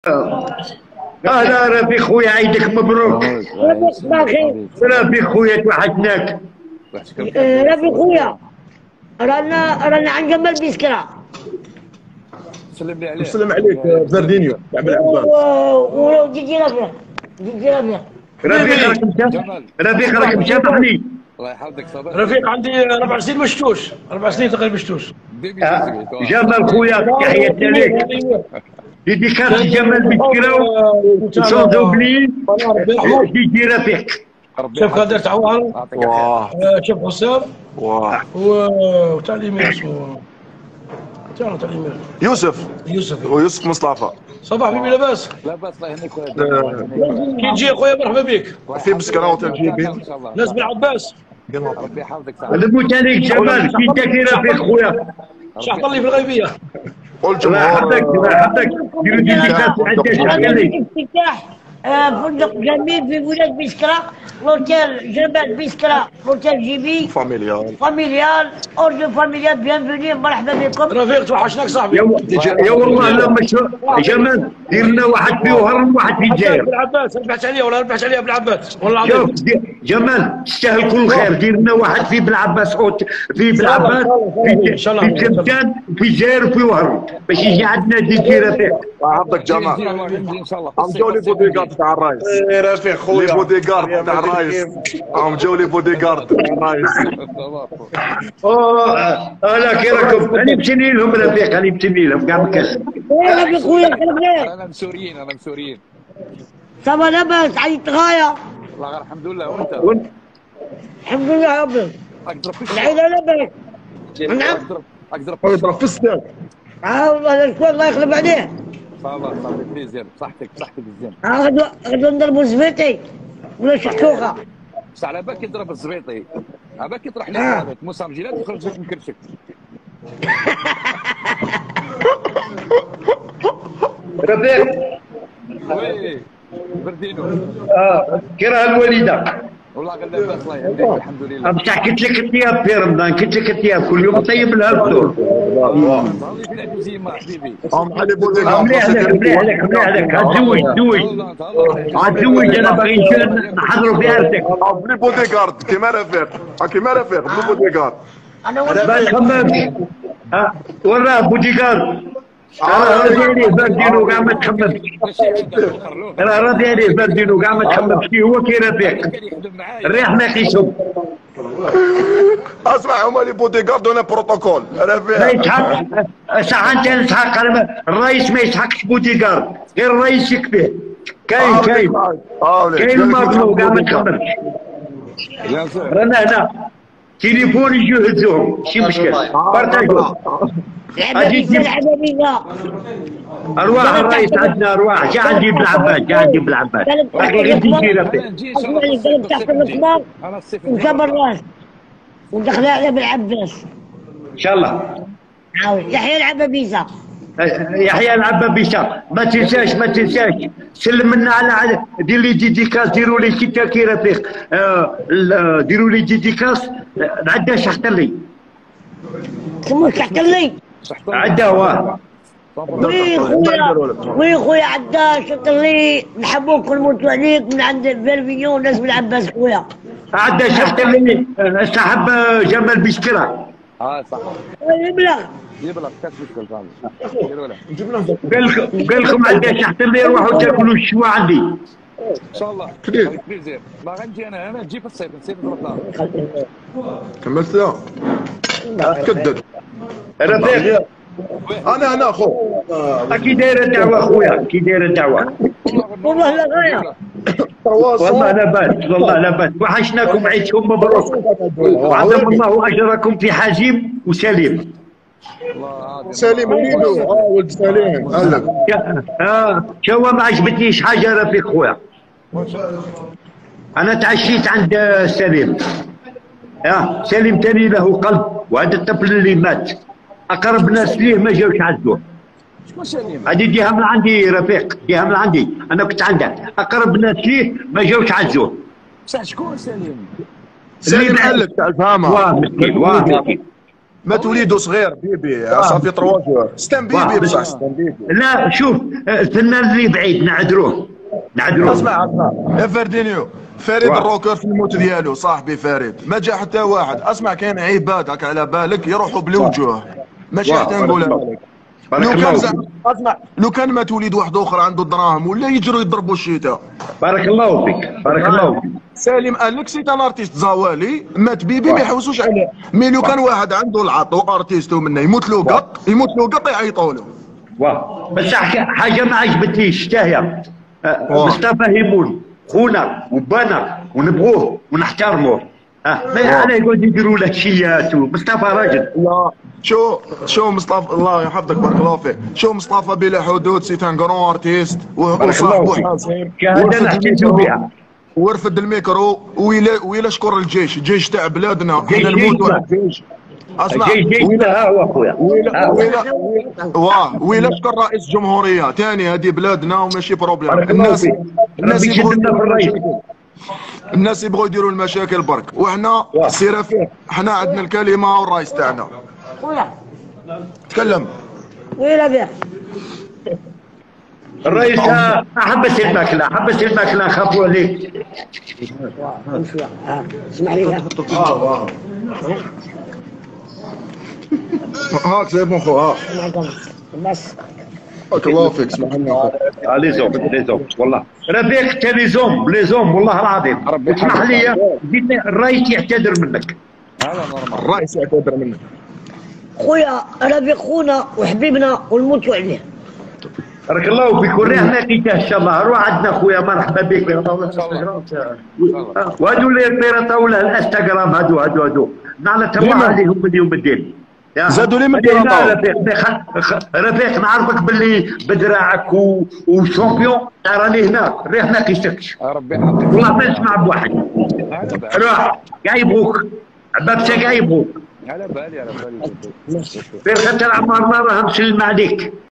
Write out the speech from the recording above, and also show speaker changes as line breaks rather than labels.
اهلا رفيق خويا، عيدك مبروك. رفيق خويا توحشناك.
رفيق خويا رانا عند جمال بيسكرا.
سلم لي عليه.
نسلم عليك فردينيو تاع بالعباس.
جيجي رفيق
رفيق راك مشابهني.
الله يحفظك صباح.
رفيق عندي 4 سنين مشتوش، 4 سنين تقريبا مشتوش.
جمال خويا تحياتنا لك. ديديكاس جمال بيسكرا وسون دوبلي جيجي رفيق.
شوف خالد تعوان. شوف حسام. وتاع اليمين اسمه تاع اليمين
يوسف مصطفى.
صباح بيبي لاباس؟
لاباس الله يهنيك.
كي تجي خويا مرحبا بك.
في بسكرة وتجيبي
ناس بالعباس.
ربي يحفظك.
نموت عليك جمال كي تاكي رفيق خويا.
شحط لي في الغيبيه.
والجمهور يحفظك ديروا ديديكاس عندك شحال
افتتاح فندق جميل في ولاية بيسكرا، لوتيل جبل بيسكرا، لوتيل جيبي فاميليال اورجو فاميليال. بيانفوني مرحبا بكم.
رفيق توحشناك صاحبي.
يا والله لا مشروع جمال دير لنا واحد في وهران وواحد في الجزائر.
بالعباس ربحت عليا ولا ربحت عليا بالعباس والله
شوف
العظيم.
جمال تستاهل كل خير. دير لنا واحد في بالعباس في بالعباس في تمتان في الجزائر وفي وهران باش يجي عندنا ديكي رفيق.
حفظك جمال.
ان شاء الله.
عم جاو لي بوديغارد تاع الرايس.
رفيق خويا
لي بوديغارد تاع الرايس. عم جاو لي بوديغارد تاع الرايس.
لا كي راكم انا متني لهم رفيق، انا متني لهم كاع مكاس.
رفيق خويا
انا مسوريين.
صبا لاباس عيط غايه.
والله الحمد لله. وانت؟
الحمد لله يا ربي. العيله لاباس. نعم.
يضرب في السنان.
والله الكل الله يخلف عليه.
صافا بليزير. صحتك بالزين.
غدو نضربوا الزبيطي ولا شحشوخه.
بس على بالك يضرب الزبيطي، على بالك يطرح لك هذاك موسى مجيلات ويخرج لك مكرشك.
رفيق
وي بردينو.
كي راه الوالده.
والله غير لاباس الله يهديك الحمد لله.
بصح كنت لك الثياب في رمضان، كنت لك الثياب كل يوم طيب لها الفطور.
والله في العجوزيه ما حبيبي.
علي بوديغارد.
مليح لك تزوج. غتزوج انا باغي نحضروا في عرسك.
بلي بوديغارد كيما رفيق. بلي بوديغارد.
ما تخممش. وراه بوديغارد. راه ديالي فردينو كاع ما تخممش. راه ديالي فردينو كاع ما تخممش فيه هو كي رفيق. الريح ما يقيسهم.
اسمع هما لي بوديغارد وانا بروتوكول. رفيق.
ما يسحقش. صح انت تسحق الرئيس ما يسحقش بوديغارد، غير الرئيس يكفيه. كاين المظلوم كاع ما تخممش. رانا هنا تليفون يجيو يهزوهم ماشي مشكل. بارطاجو. ارواح الرئيس عندنا ارواح. جا عندي بالعباس باقي غير تجي رفيق.
قلب تحت المسمار وجاب الراس ودخل عليه بالعباس
ان شاء الله.
يحيى العبابيسه.
يحيى العبابيسه. ما تنساش سلم لنا على دير لي ديديكاس. ديروا لي كي كي رفيق. ديروا لي ديديكاس. عدا شحتلي.
سموه شحتلي.
عدا واه.
وي خويا عدا شحتلي. نحبوك ونموتوا عليك من عند فيرفينيو وناس بالعباس خويا.
عدا شحتلي صاحب جمال بيسكرا.
صح. يبلغ كاس مشكل فاهم.
قال لكم عدا شحتلي روحوا تاكلوا الشوا عندي.
ان شاء الله. بليزير. ما غنجي انا نجي في الصيف نسيب رمضان.
كملت كدد.
رفيق
انا هنا اخو.
كي داير الدعوه خويا كي داير الدعوه.
والله لا غايه.
والله لا باس وحشناكم. عيدكم مبروك وعظم الله اجركم في حازم وسليم.
سليم وليدو. ولد سليم.
شو ما عجبتنيش حاجه رفيق خويا. انا تعشيت عند سليم. سليم تاني له قلب، وهذا الطفل اللي مات اقرب ناس ليه ما جاوش عزوه.
شكون سليم؟
هذه ديها من عندي رفيق، ديها من عندي، انا كنت عنده اقرب ناس ليه ما جاوش عزوه.
بصح شكون سليم؟
سليم علك تاع الفهامه.
مسكين
ما توليدو صغير بيبي صافي 3 جوع. ستان بيبي بصح ستان بيبي.
لا شوف الفنان اللي بعيد نعذروه.
اسمع يا فردينيو، فريد الروكر في الموت ديالو صاحبي فريد ما جا حتى واحد. اسمع كاين عباد هكا على بالك يروحوا بالوجوه ماشي حتى نقولها لك. اسمع لو كان ما توليد واحد اخر عنده الدراهم ولا يجروا يضربوا الشتاء.
بارك الله فيك بارك الله فيك.
سالم قال لك سيت ان ارتيست زوالي مات بيبي ما يحوسوش عليه. مي لو كان واحد عنده العط وارتيست ومنه يموت له قط يعيطوا له.
واه بس حاجه ما عجبتنيش حتى هي. مصطفى هيمون خونا وبانا ونبغوه ونحترموه. ما علاه يقعد يديروا له شيات. مصطفى راجل.
لا شو مصطفى الله يحفظك بارك الله فيك. شو مصطفى بلا حدود سيت ان كرون ارتيست وصاحبو حازم
شهاده نحتاجوا بها.
ورفد الميكرو ويلا شكر الجيش تاع بلادنا. حنا نموتوا على الجيش. اسمع
ويلا ها هو اخويا
ويلا شكر رئيس الجمهوريه ثاني. هذه بلادنا وماشي بروبليم. الناس يبغوا يديروا المشاكل برك وحنا سيره فيه. حنا عندنا الكلمه والرايس تاعنا. تكلم.
ويلا بيه
الرئيس حبس الماكله خافوا عليك.
اسمع لي
هاك زي بون خو ها
بس
بارك الله فيك. اسمح لنا
لي زوم والله ربيك انت لي زوم والله العظيم. اسمح لي الرئيس يعتذر منك.
هذا نورمال.
الرئيس يعتذر منك.
خويا ربيع خونا وحبيبنا ونموتوا عليه.
بارك الله فيك. وريحنا لقيته ان شاء الله. روح عندنا خويا مرحبا بك. وهذو اللي البيرطه ولا الانستغرام هادو نعلتهم عليهم من يوم الدين.
زادوا لي من البيرطه.
رفيق نعرفك باللي بدراعك وشامبيون راني هنا ريحنا كيشتكش.
ربي يحفظك.
والله ما نسمع بواحد. روح كاع يبغوك عبابسه كاع يبغوك.
على بالي
في خاطر عمرنا راه نسلم عليك.